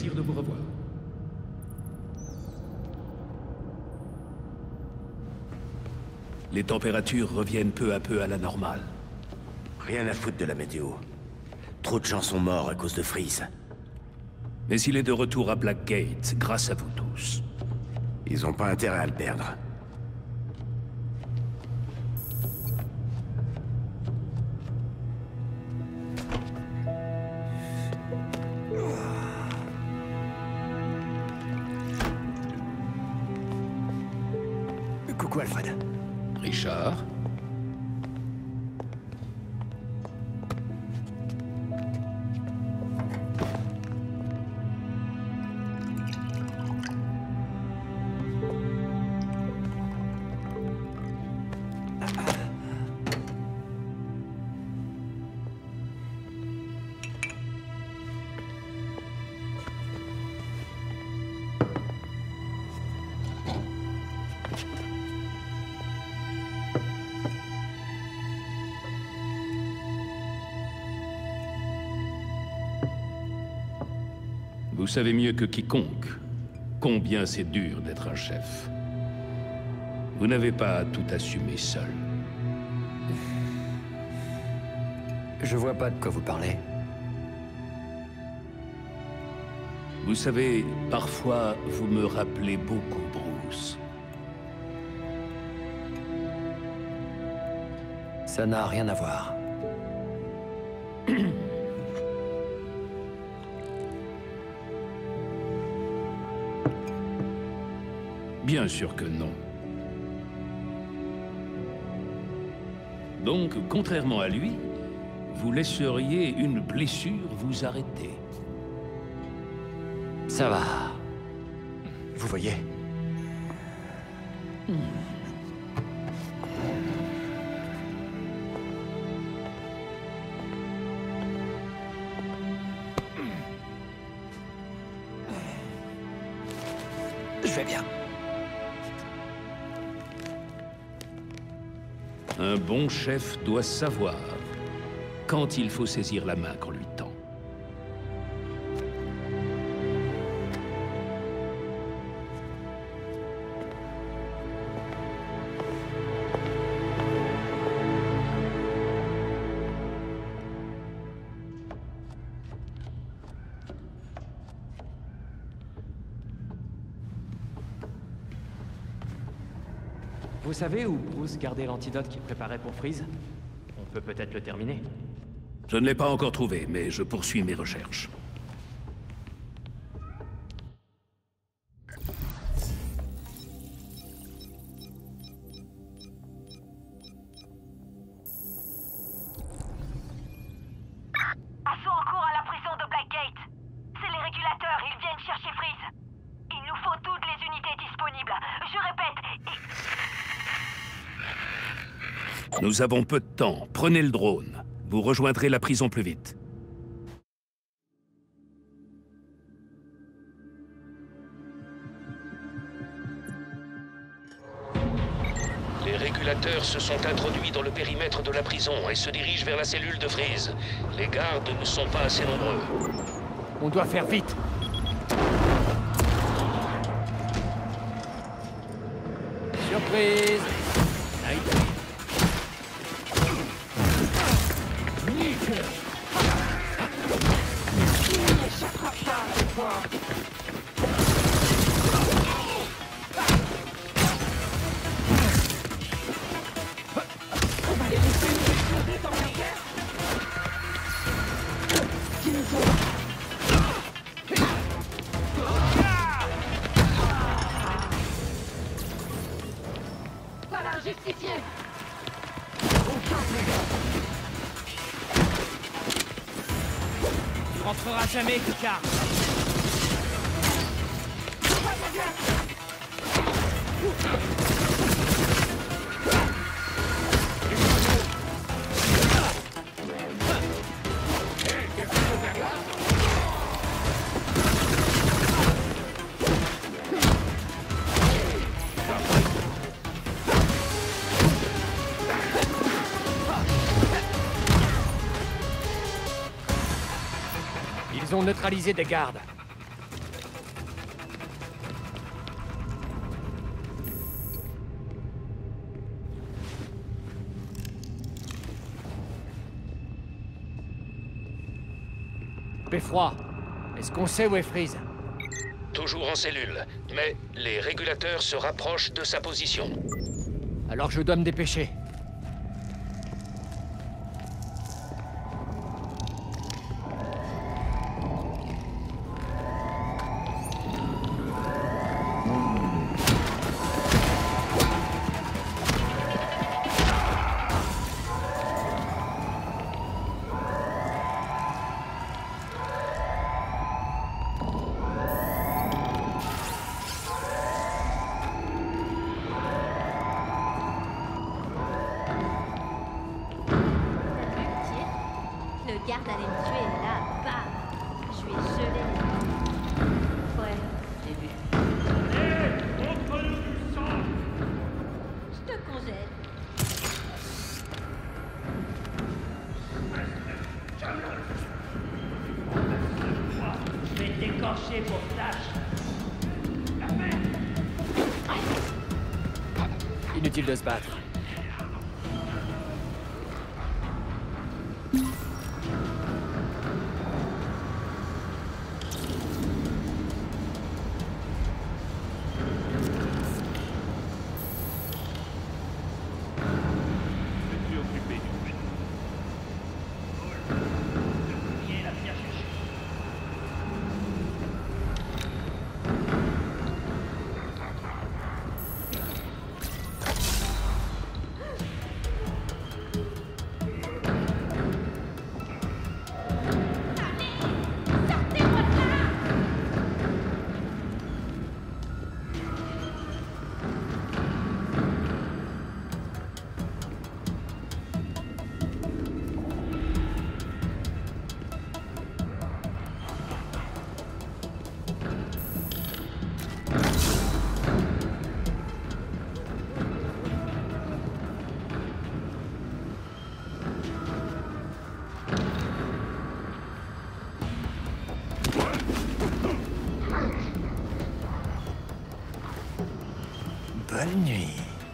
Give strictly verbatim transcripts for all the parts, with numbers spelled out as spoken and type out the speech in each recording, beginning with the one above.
plaisir de vous revoir. Les températures reviennent peu à peu à la normale. Rien à foutre de la météo. Trop de gens sont morts à cause de Freeze. Mais il est de retour à Blackgate, grâce à vous tous. Ils ont pas intérêt à le perdre. Coucou Alfred. Richard? Vous savez mieux que quiconque combien c'est dur d'être un chef. Vous n'avez pas à tout assumer seul. Je vois pas de quoi vous parlez. Vous savez, parfois, vous me rappelez beaucoup Bruce. Ça n'a rien à voir. Bien sûr que non. Donc, contrairement à lui, vous laisseriez une blessure vous arrêter. Ça va. Vous voyez? Hmm. Je vais bien. Un bon chef doit savoir quand il faut saisir la main qu'on lui tend. Vous savez où Bruce gardait l'antidote qu'il préparait pour Freeze? On peut peut-être le terminer. Je ne l'ai pas encore trouvé, mais je poursuis mes recherches. Assaut en cours à la prison de Blackgate. C'est les régulateurs, ils viennent chercher Freeze. Il nous faut toutes les unités disponibles. Je répète, et... Nous avons peu de temps. Prenez le drone. Vous rejoindrez la prison plus vite. Les régulateurs se sont introduits dans le périmètre de la prison et se dirigent vers la cellule de Freeze. Les gardes ne sont pas assez nombreux. On doit faire vite. Surprise! Aïe. Tu rentreras jamais, Picard. Ils ont neutralisé des gardes. Beffroi, est-ce qu'on sait où est Freeze? Toujours en cellule, mais les régulateurs se rapprochent de sa position. Alors je dois me dépêcher. Le garde allait me tuer, et là, bam! Je lui ai gelé les mains. Ouais, j'ai vu. Hé! Montre-nous du sang! Je te congèle. Je vais t'écorcher pour tâche! Inutile de se battre. Bonne nuit.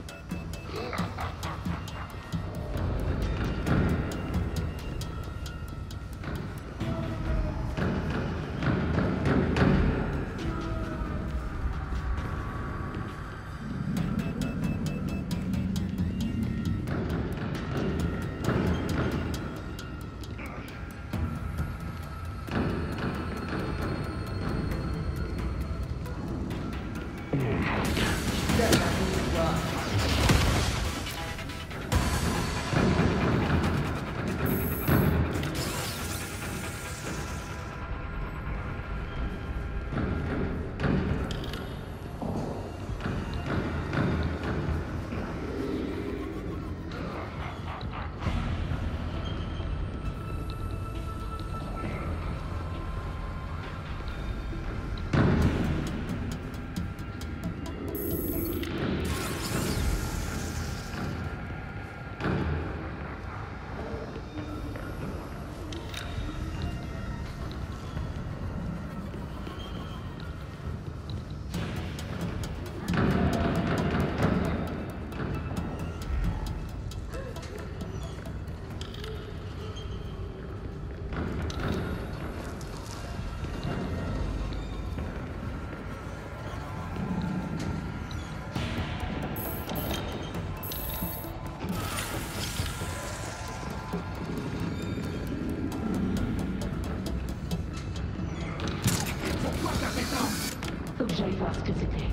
Faut que j'aille voir ce que c'était.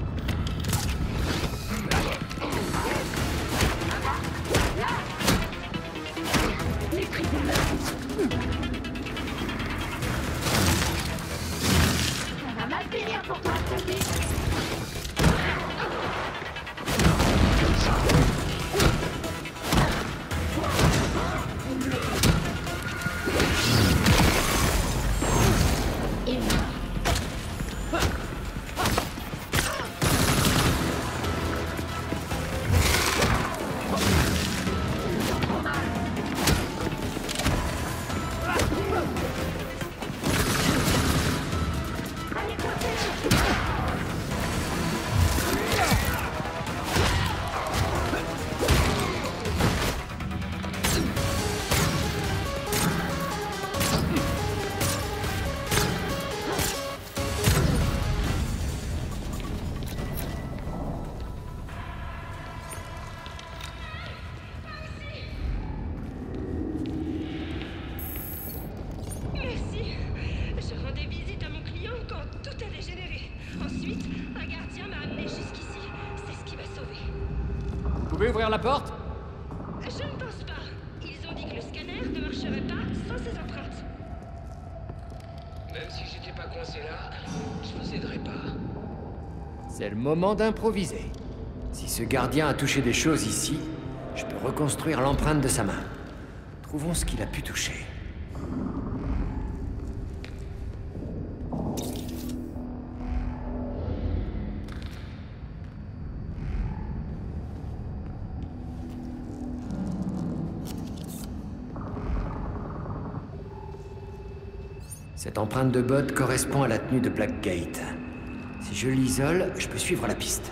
Ça va mal finir pour toi, Sophie. gardien m'a amené jusqu'ici. C'est ce qui m'a sauvé. Vous pouvez ouvrir la porte? Je ne pense pas. Ils ont dit que le scanner ne marcherait pas sans ces empreintes. Même si j'étais pas coincé là, je vous aiderais pas. C'est le moment d'improviser. Si ce gardien a touché des choses ici, je peux reconstruire l'empreinte de sa main. Trouvons ce qu'il a pu toucher. Cette empreinte de botte correspond à la tenue de Blackgate. Si je l'isole, je peux suivre la piste.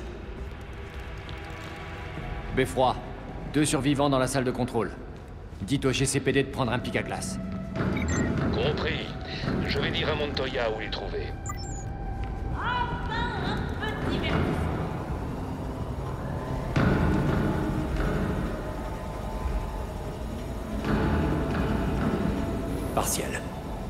Beffroi, deux survivants dans la salle de contrôle. Dites au G C P D de prendre un pic à glace. Compris. Je vais dire à Montoya où les trouver. Enfin, un petit verre. Partiel.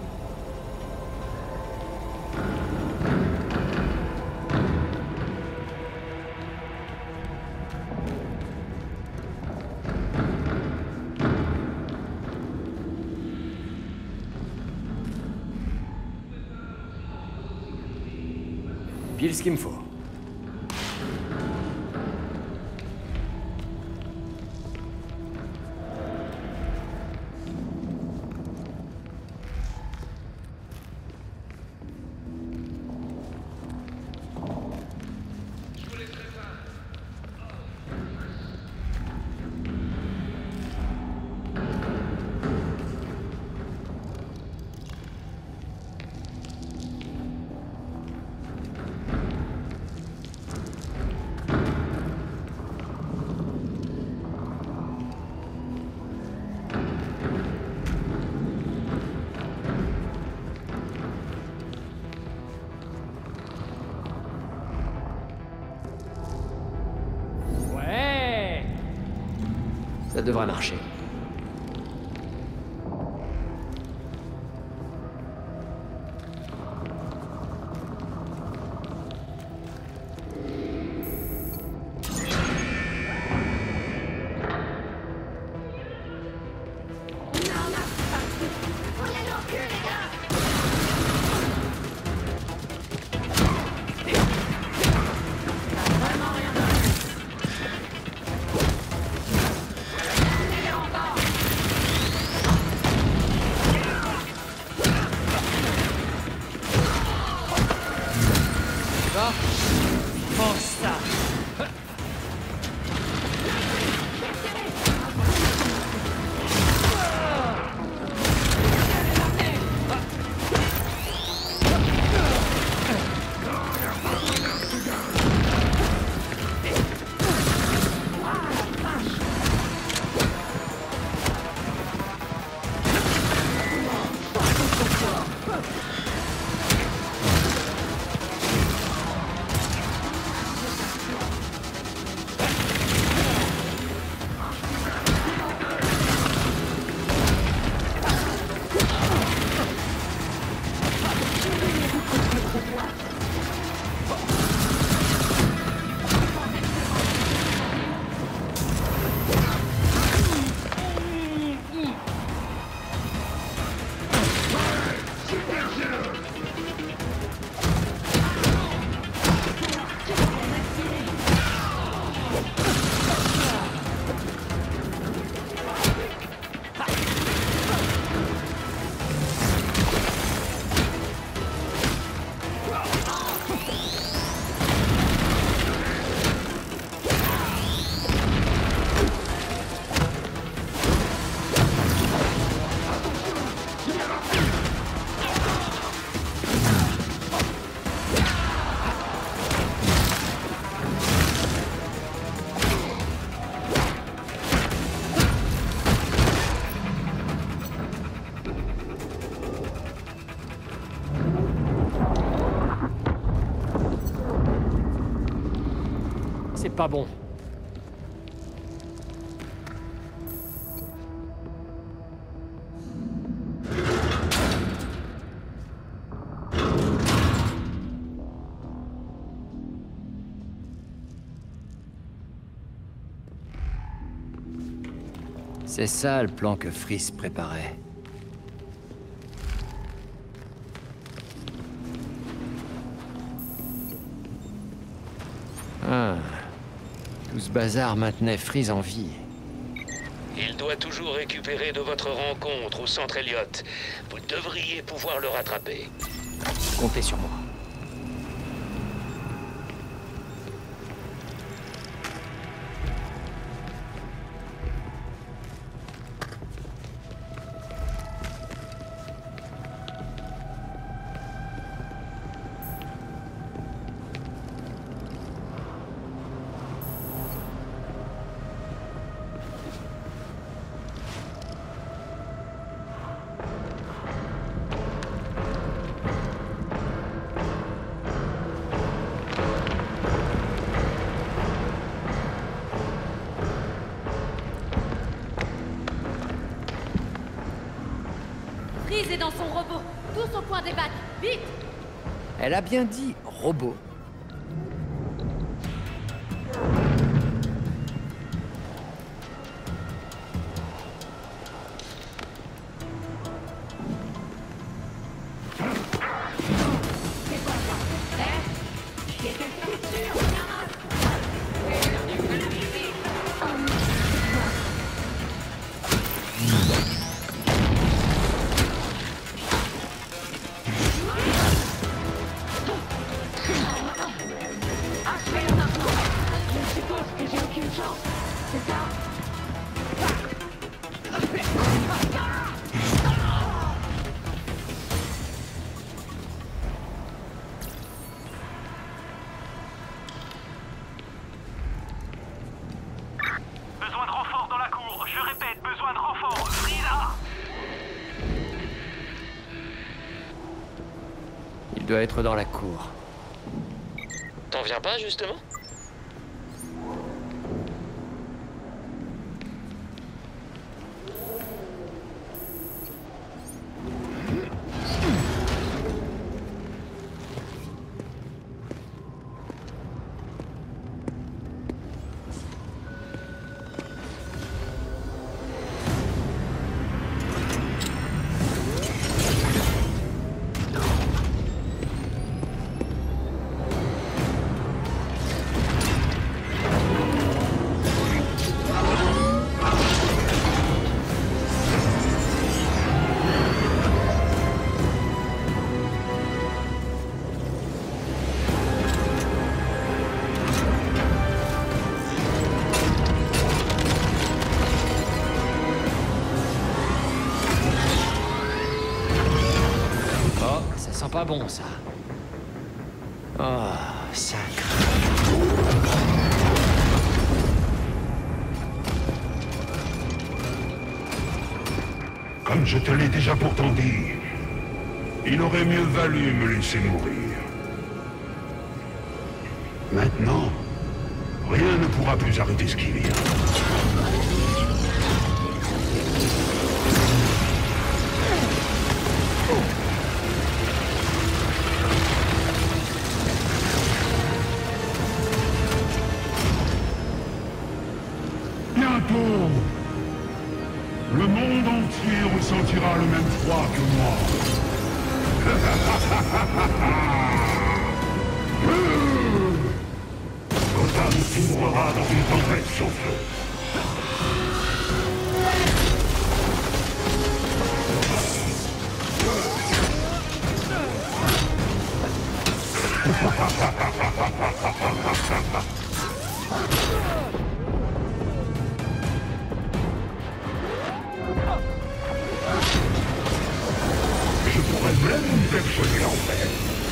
Pile ce qu'il me faut. Ça devrait marcher. C'est pas bon. C'est ça le plan que Freeze préparait. Ah. Tout ce bazar maintenait Freeze en vie. Il doit toujours récupérer de votre rencontre au centre Elliott. Vous devriez pouvoir le rattraper. Comptez sur moi. Freeze est dans son robot. Tous au point des bacs. Vite! Elle a bien dit robot. Il doit être dans la cour. T'en viens pas, justement? Pas bon, ça. Oh, sacré. Comme je te l'ai déjà pourtant dit, il aurait mieux valu me laisser mourir. Maintenant, rien ne pourra plus arrêter ce qui vient. Bientôt, le monde entier ressentira le même froid que moi. Gotham s'ouvrira dans une tempête sans feu. Je pourrais même persuader l'enfer.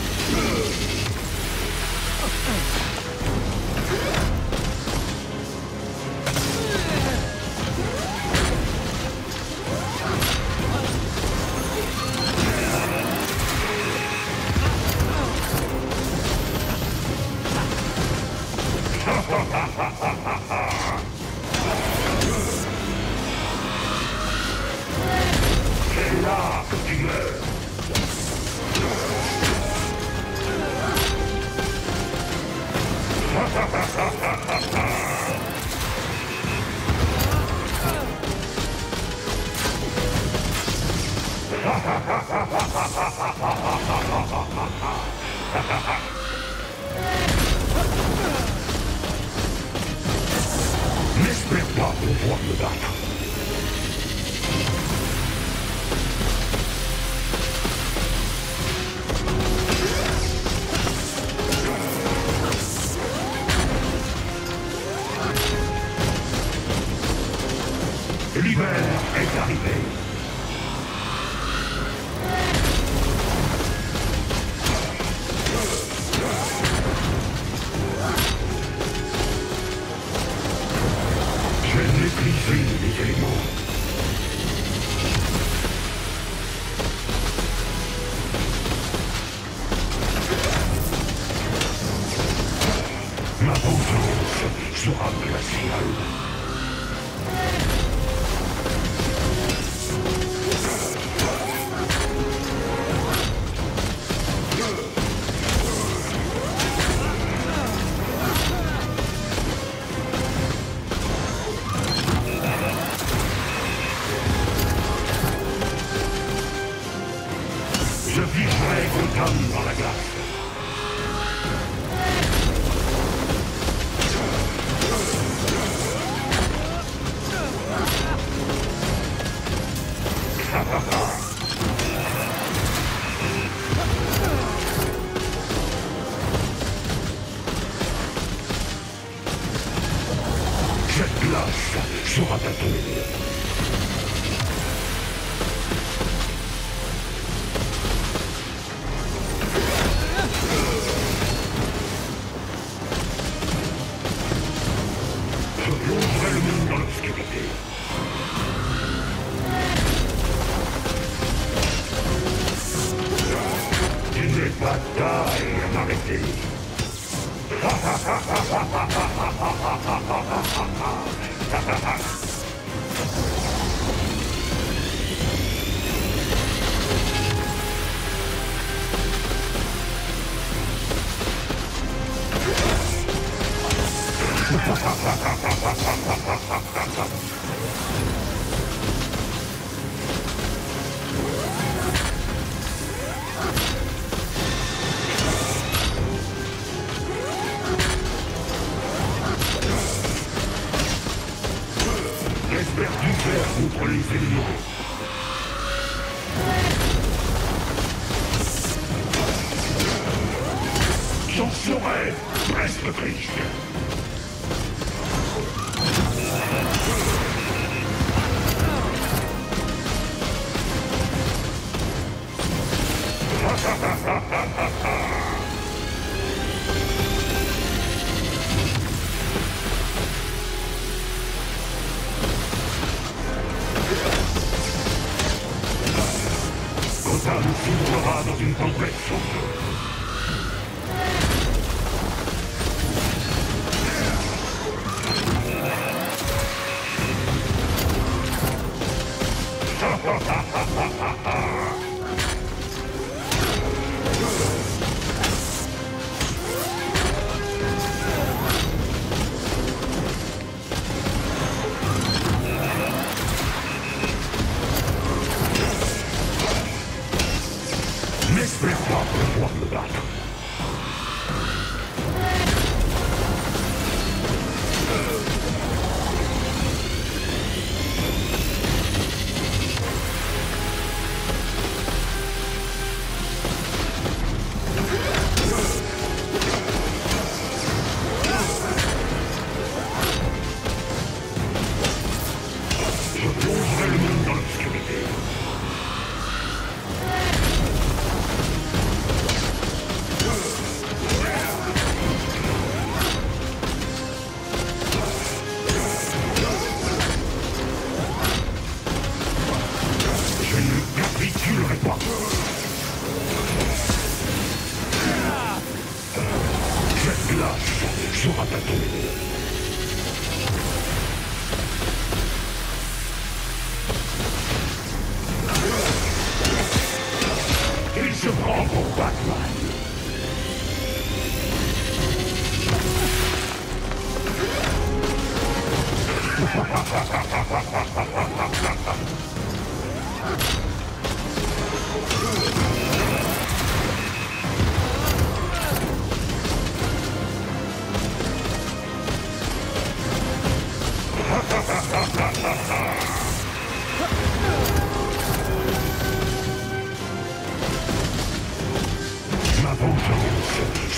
C'est là que tu meurs. N'espère pas pouvoir me battre. L'hiver est arrivé. J'ai maîtrisé les éléments. Ma vengeance sera glaciale. Je vivrai comme dans la glace. Cette glace sera ta tombe. Je plongerai le monde dans l'obscurité. Tu n'es pas taille à m'arrêter. J'espère du faire contre les éléments. J'en serai presque triste. Gotham s'ouvrira dans une tempête sombre. N'espère pas pouvoir me battre. Je plongerai le monde dans l'obscurité. Je ne capitulerai pas. Cette glace sera ta tombe. Il se prend pour Batman.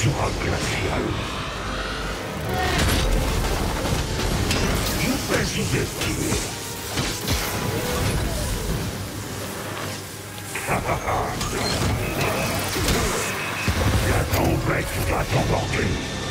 sera glacial. Je vais sous-estimer. La tempête va t'emporter.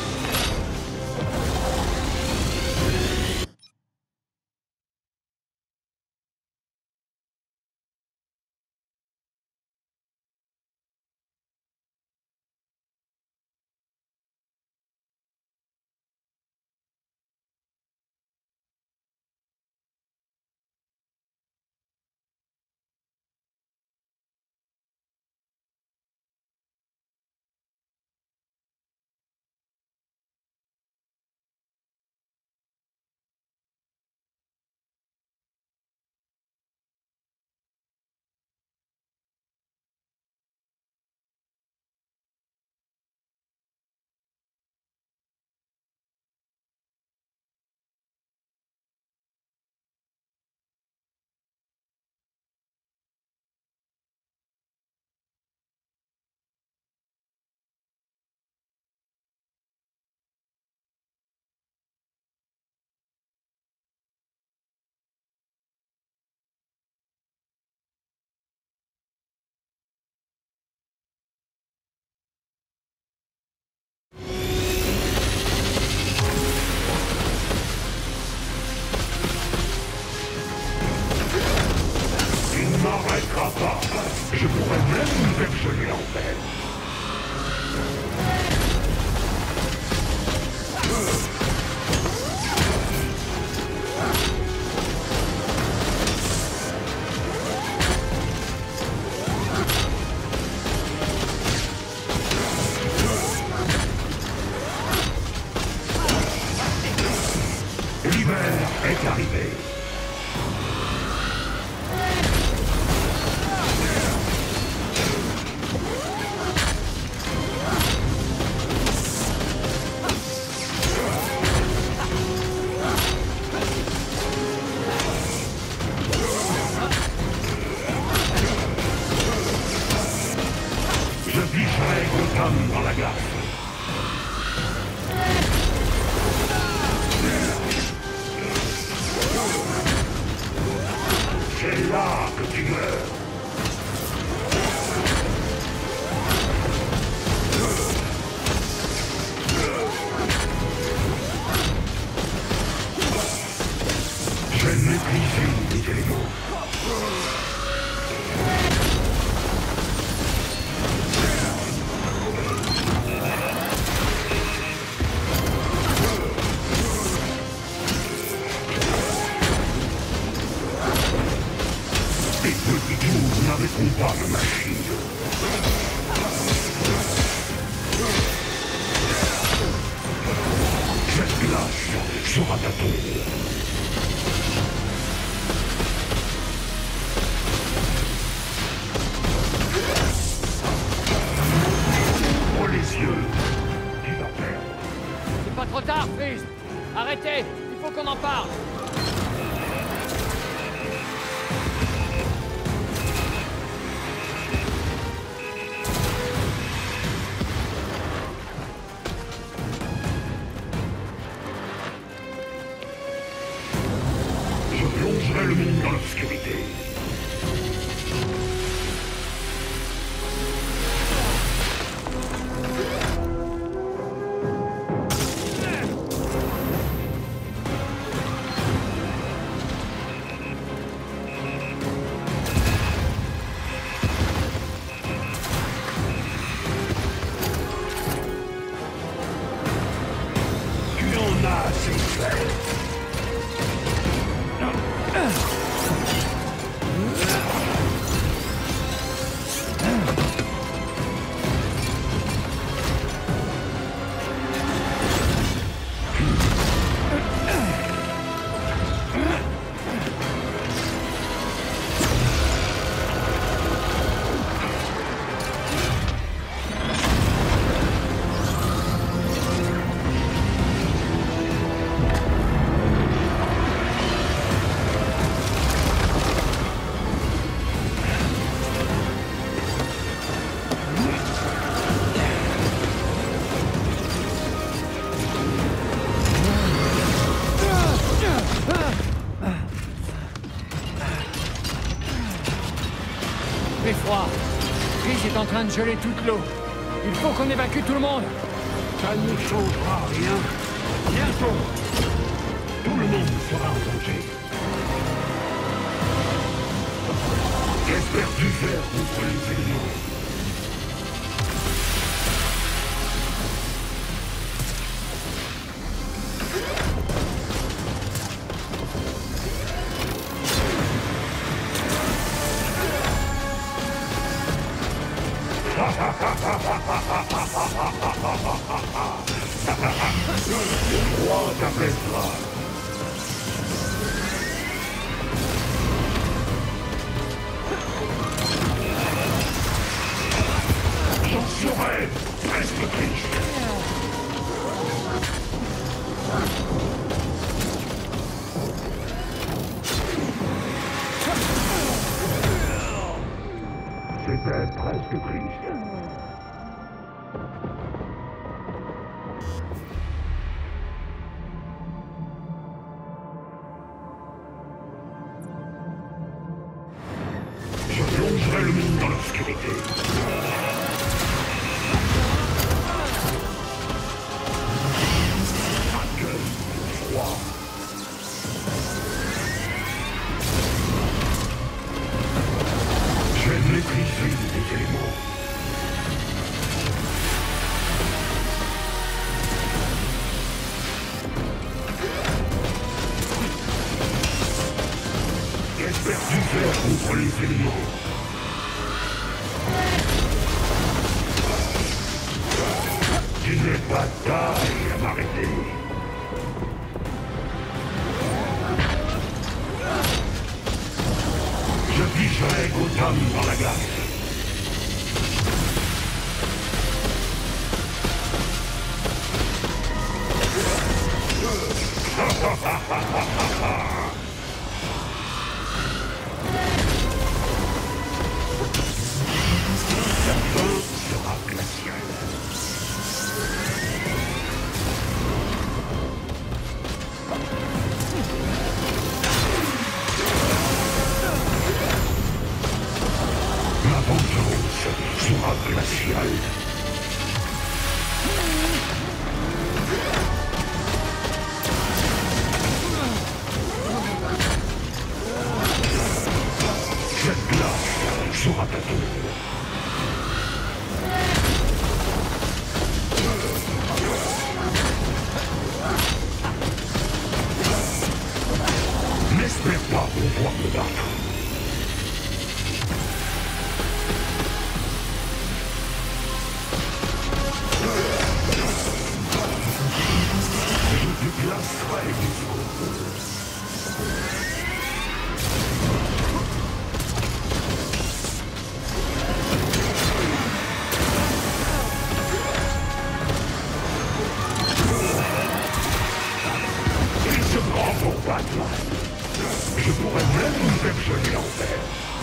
Je pourrais même vergeler en peine. L'hiver est arrivé. Dans la glace. C'est là que tu meurs. Je maîtrise les éléments. Nous n'arrêtons pas la machine. Cette glace sera ta tombe. Oh les yeux, tu vas perdre. C'est pas trop tard, Freeze. Arrêtez, il faut qu'on en parle. Le monde dans l'obscurité. Tu en as assez fait. train de geler toute l'eau. Il faut qu'on évacue tout le monde. Ça ne changera rien. Bientôt, tout le monde sera en danger. Qu'espères-tu faire contre les éléments? Le roi t'appellera. J'en serai presque triste. C'était presque triste. Je plongerai le monde dans l'obscurité. Accueille le froid. Je vais maîtriser les éléments. Qu'espères-tu faire contre les éléments? Tu n'es pas taille à m'arrêter. Je ficherai Gotham dans la glace. Ma vengeance sera glaciale. Cette glace sera ta tombe. N'espère pas pouvoir me battre. Je te glacerai jusqu'au bout. Il se prend pour Batman. Je pourrais même vous faire geler l'enfer.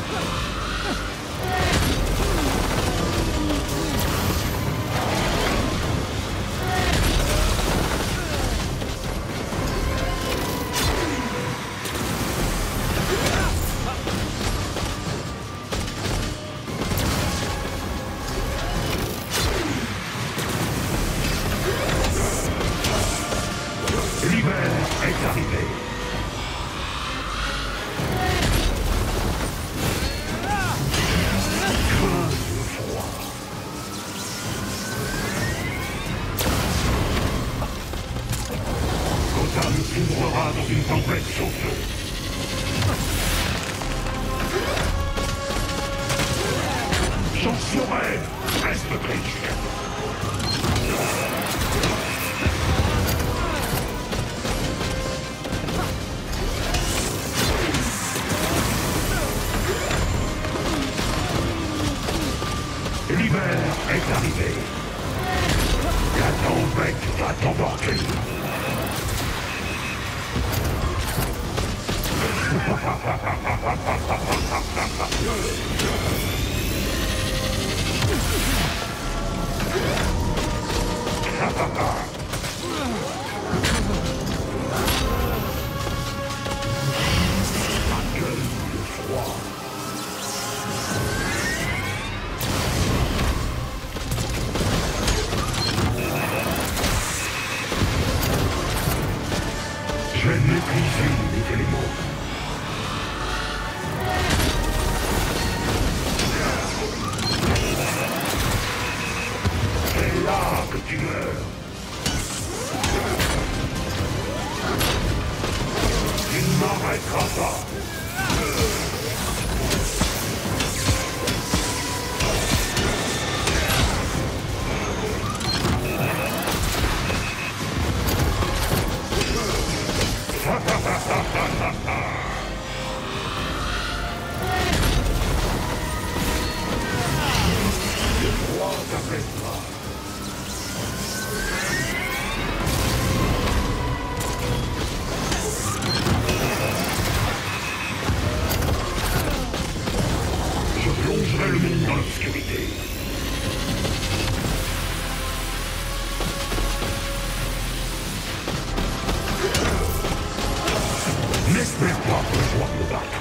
L'hiver est arrivé. Crains le froid. Gotham s'ouvrera dans une tempête sans feu. J'en serai presque triste. L'hiver est arrivé. La tempête va t'emporter. Accueille le froid. maîtrisé les éléments. C'est là que tu meurs. Tu ne m'arrêteras pas. Le roi t'appellera. Je plongerai le monde dans l'obscurité. N'espère pas pouvoir me battre.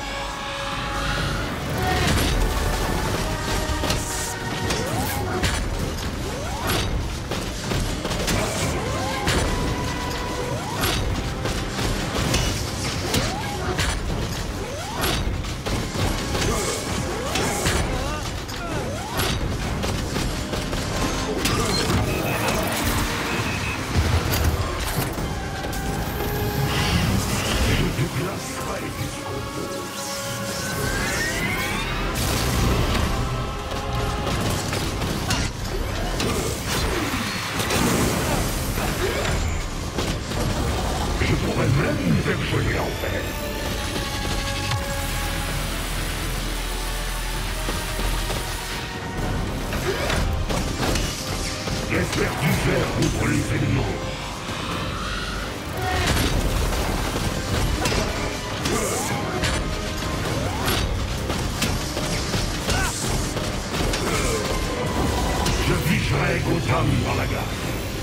J'espère du fer contre les éléments. Je figerai Gotham dans la gare.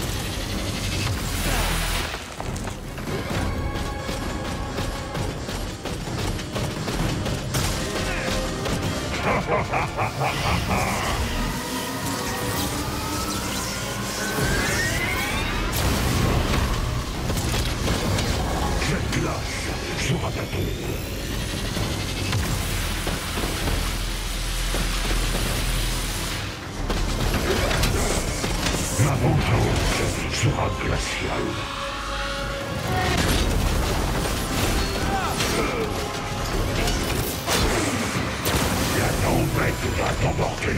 Cette glace sera ta tombe. Ma vengeance sera glaciale. La tempête va t'emporter.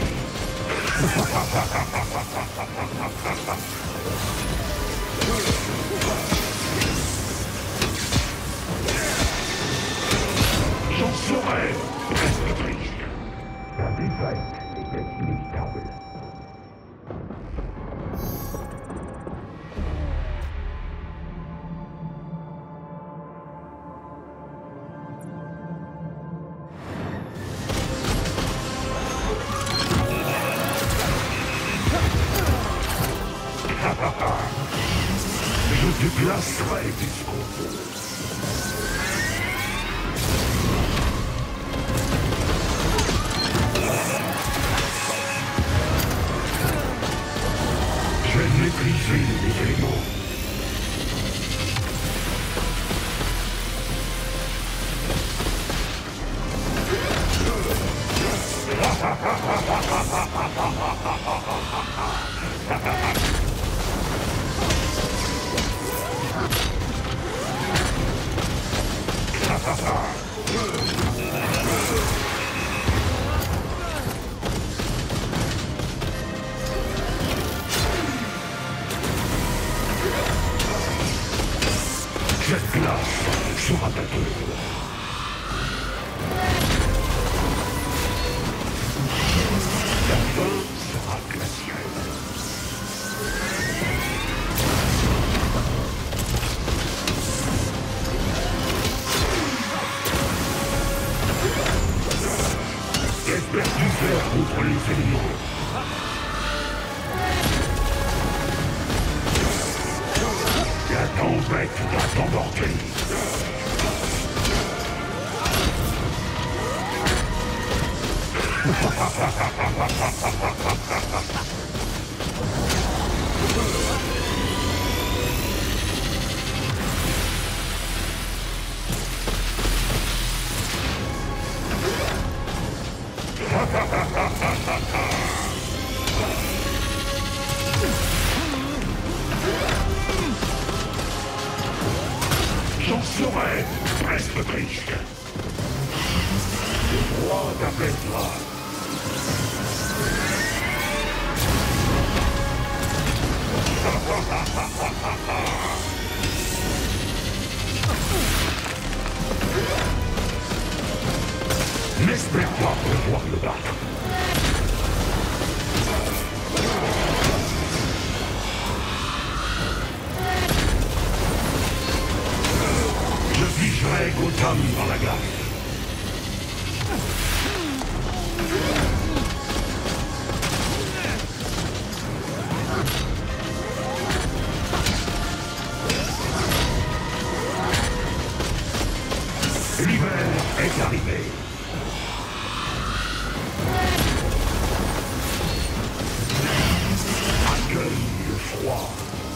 J'en serai presque triste. La défaite était inévitable. Je te glacerai jusqu'au bout. Je vais maîtriser les éléments. Cette glace sera ta tombe. La fin sera glaciale. Qu'espères-tu faire contre les éléments? La tempête va t'emporter. serait presque triste. Le roi t'appellera. N'espère pas pouvoir le battre. Je figerai Gotham dans la glace. L'hiver est arrivé. Accueille le froid.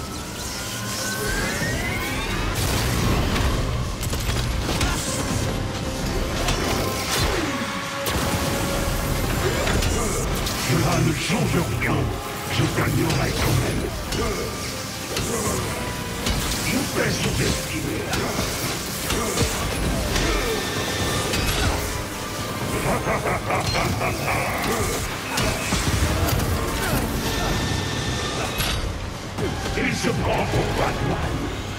Cela ne change rien. Je gagnerai quand même. Je paie sur destinée. Il se prend pour Batman.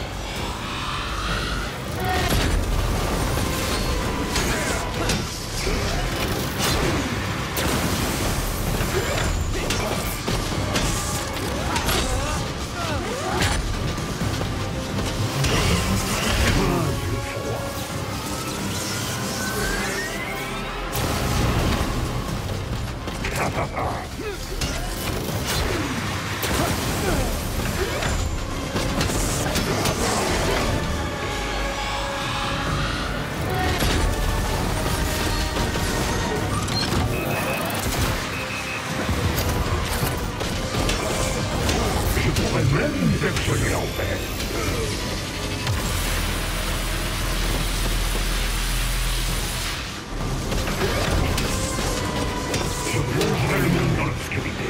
Même perfectionné en paix. Je plongerai le monde dans l'obscurité.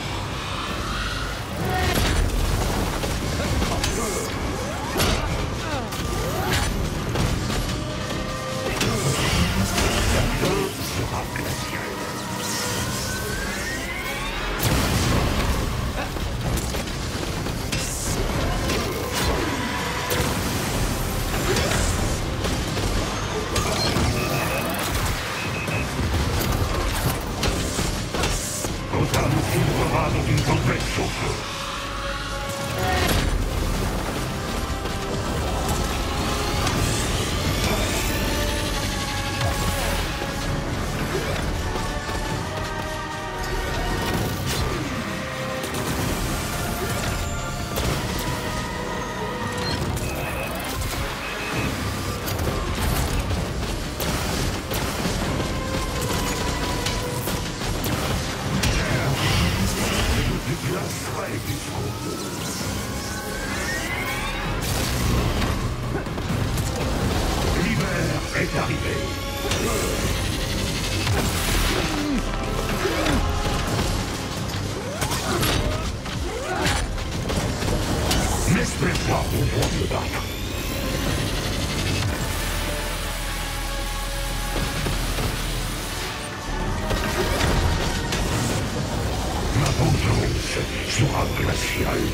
La fin sera glaciale. Dans une tempête sans feu. L'hiver est arrivé. N'espère pas pouvoir me battre. Ma vengeance sera glaciale.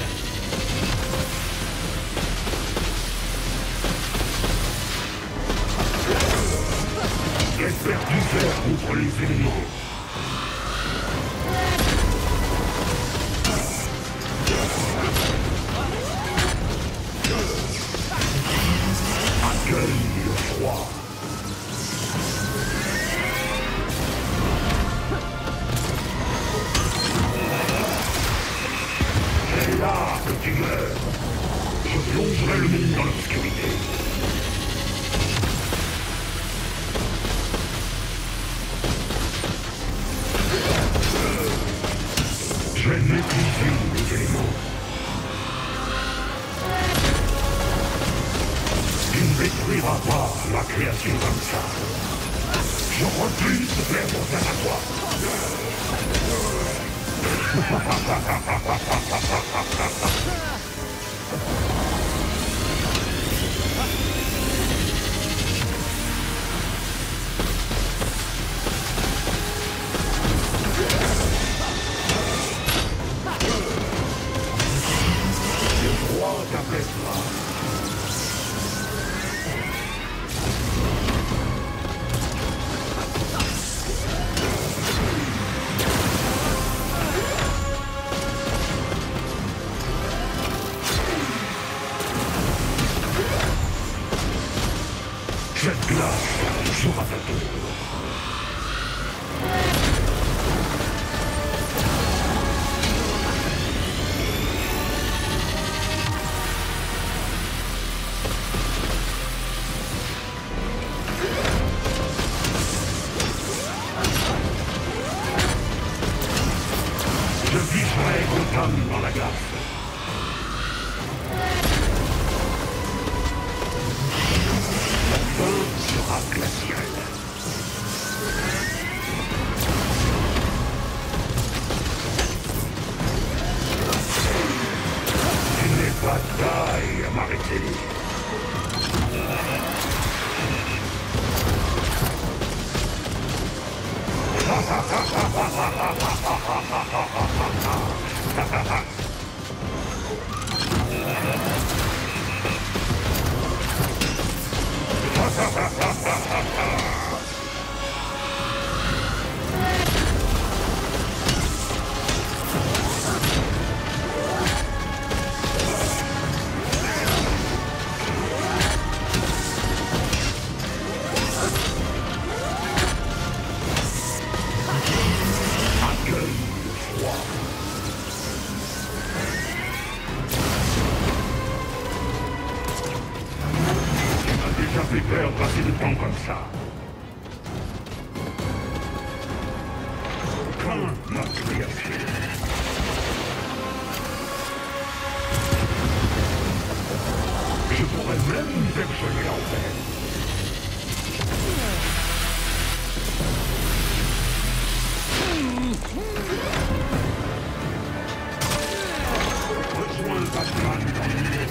J'espère tout faire contre les éléments. Accueille le froid. C'est là que tu meurs. Je plongerai le monde dans l'obscurité. Je vais maîtriser les éléments. Tu ne détruiras pas la création comme ça. Je refuse de perdre face à toi. Bataille à m'arrêter. Ça fait perdre assez de temps comme ça. Crains ma création. Je pourrais même vergeler en fait. Rejoins Batman dans l'univers.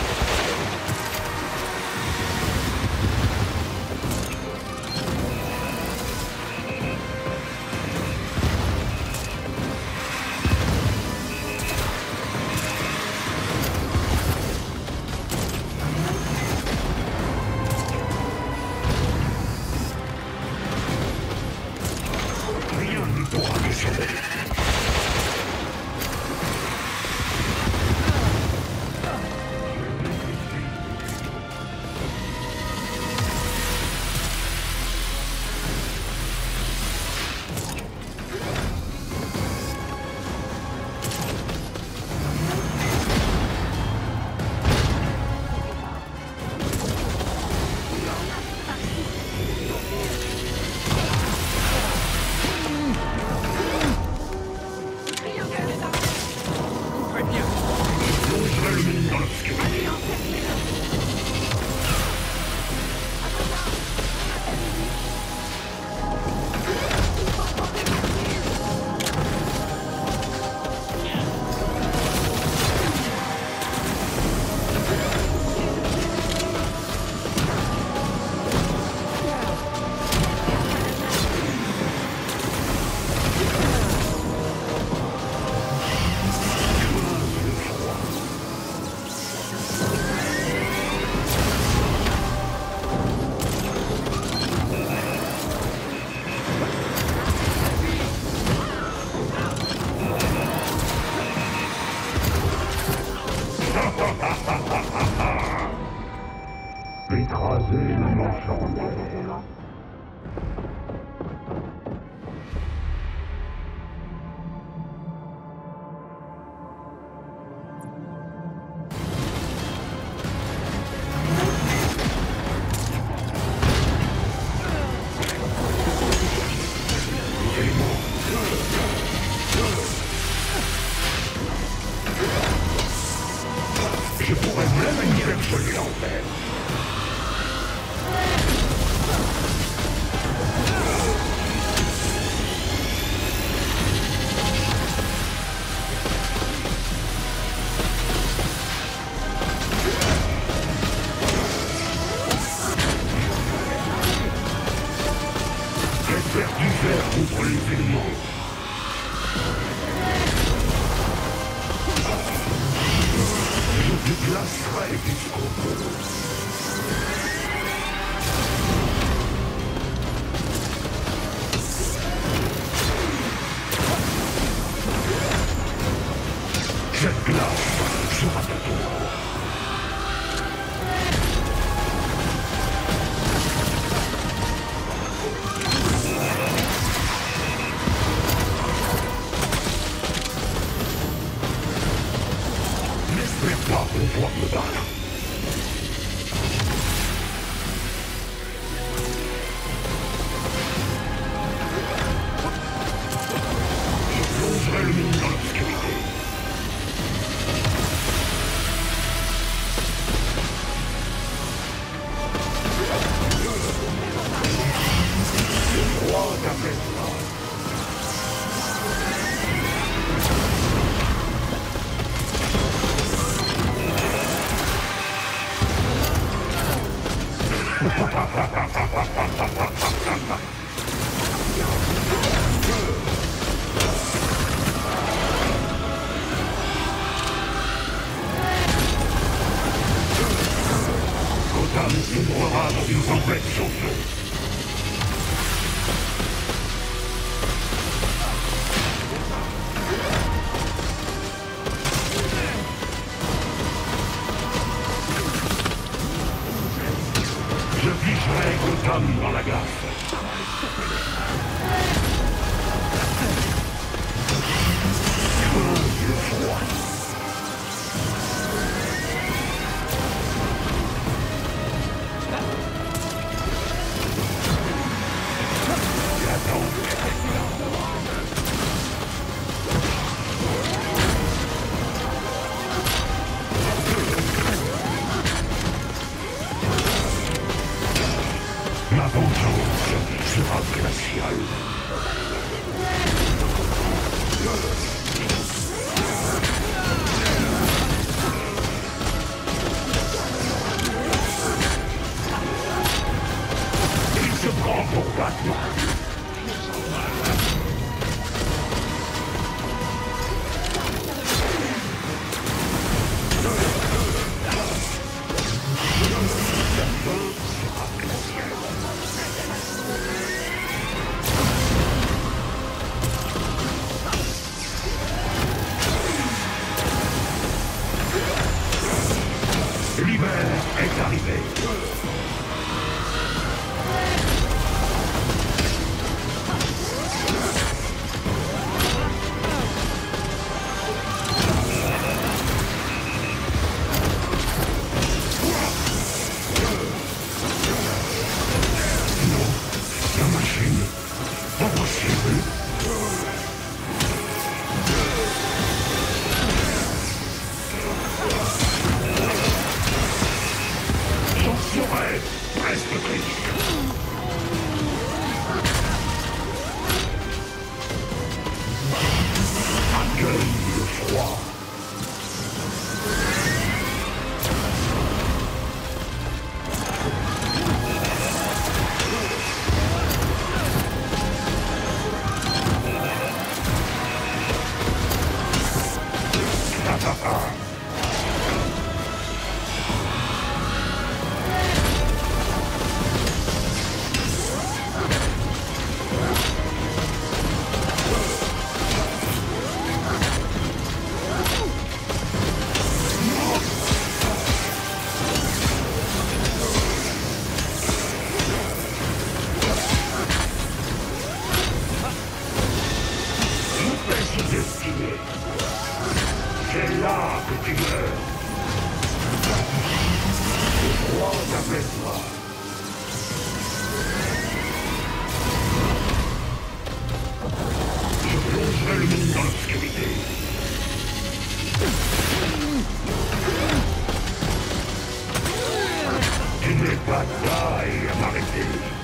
Écraser le marchand. Je pourrais même y vergeler en fait. Faire du fer contre les éléments. Je te glacerai jusqu'au bout. Cette glace sera ta tour. N'espère pas pouvoir me battre. Je plongerai le monde dans l'obscurité. Le roi t'appellera. Gotham sombrera dans une tempête sans feu. Je ficherai Gotham dans la glace. Le froid. Ma vengeance sera glaciale. Il se prend pour Batman. L'hiver est arrivé. Non, la machine, impossible. Serait presque triste. Accueille le froid. C'est là que tu meurs. Le froid t'apaisera. Je plongerai le monde dans l'obscurité. Tu n'es pas taille à m'arrêter.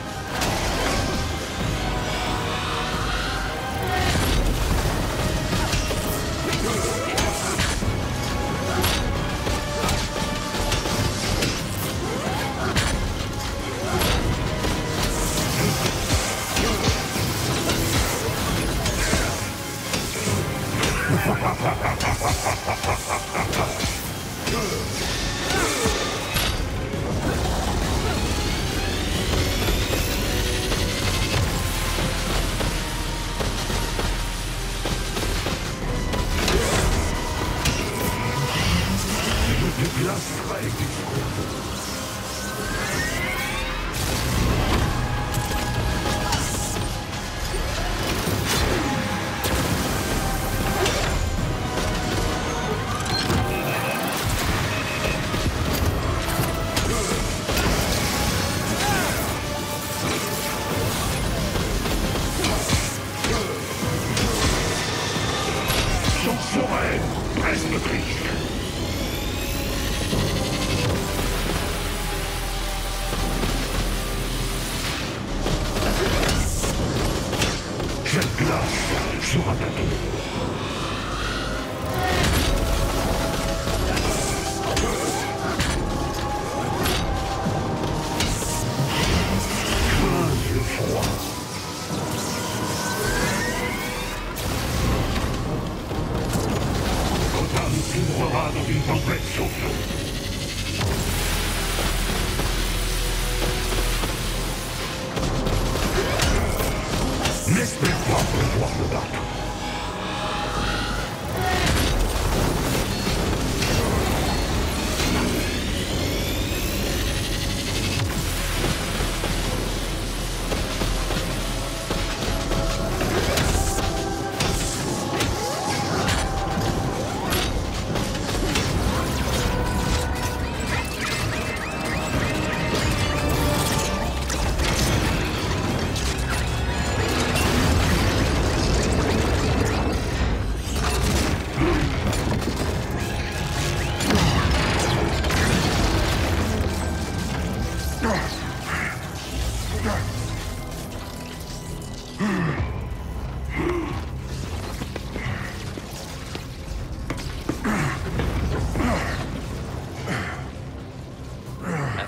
Presque triste.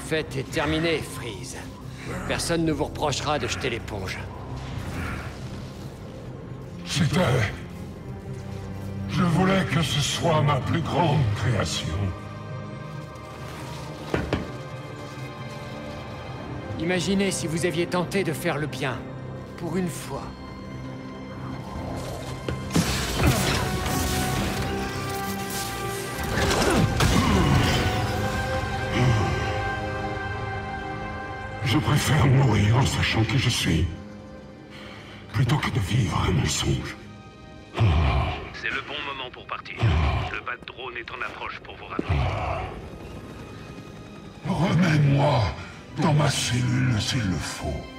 fête est terminée, Freeze. Personne ne vous reprochera de jeter l'éponge. C'était... Je voulais que ce soit ma plus grande création. Imaginez si vous aviez tenté de faire le bien. Pour une fois. Je préfère mourir en sachant qui je suis, plutôt que de vivre un mensonge. C'est le bon moment pour partir. Le bat de drone est en approche pour vous ramener. Remets-moi dans ma cellule s'il le faut.